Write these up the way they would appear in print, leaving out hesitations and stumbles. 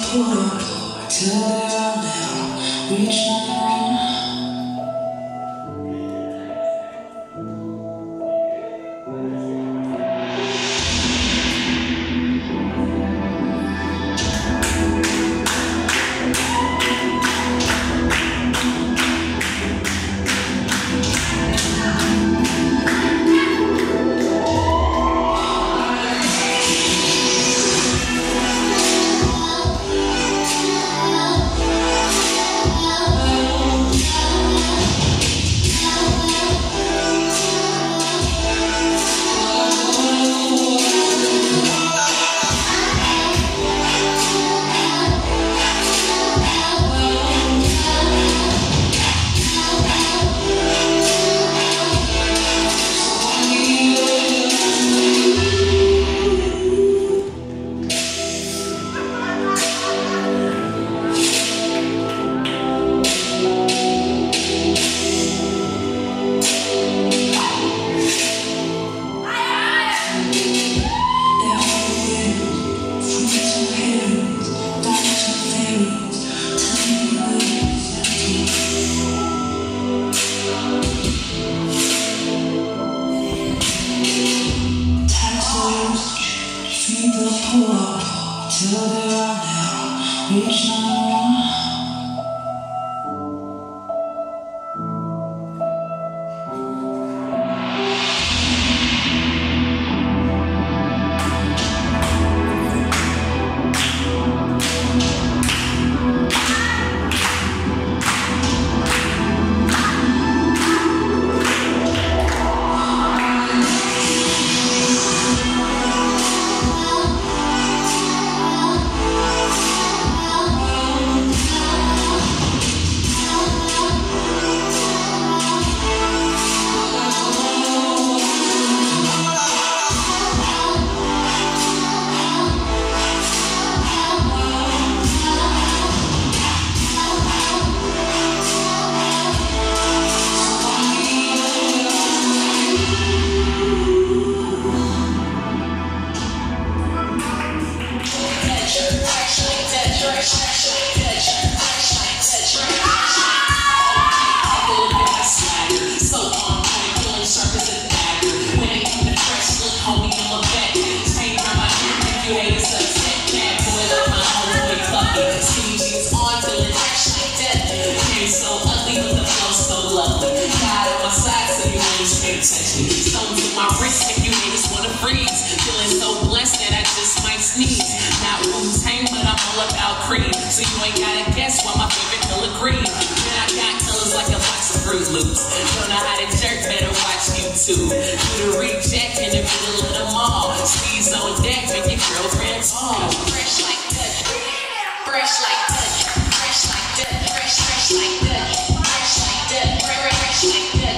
pull up till they're now reach my pull up till they're now reach my stones in my wrist if you niggas wanna freeze. Feeling so blessed that I just might sneeze. Not Wu-Tang, but I'm all about cream. So you ain't gotta guess why my favorite color green. And I got colors like a box of Fruit Loops. Don't know how to jerk, better watch YouTube. Do the reject in the middle of the mall. Steez on deck, make your girlfriend tall. Fresh like that, fresh like that, fresh like that, fresh like that, fresh like that, fresh like that.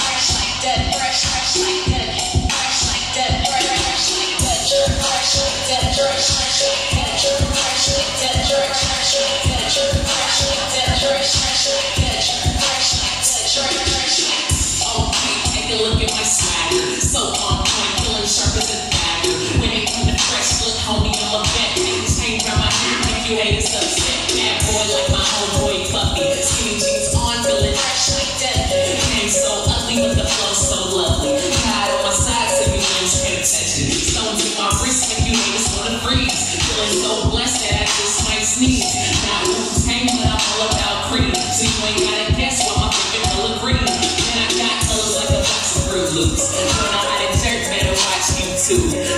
Take a look at my swagger, so on point, feeling sharp as a dagger. When it come to fresh look, homie, I'm a vet. Niggas hang around my ear, make you haters upset. Bad boy like my homeboy Puffy, skinny jeans on, feeling fresh like that. Came so ugly, but the flow so lovely. God on my side, so you niggas can't touch it. Stones in my wrist, make you haters wanna freeze. Feeling so blessed that I just might sneeze. Not Wu-Tang, but I'm all about cream. So you ain't gotta guess what my favorite color green. And I got colors like a box of Fruit Loops. Don't know how to jerk, better watch YouTube.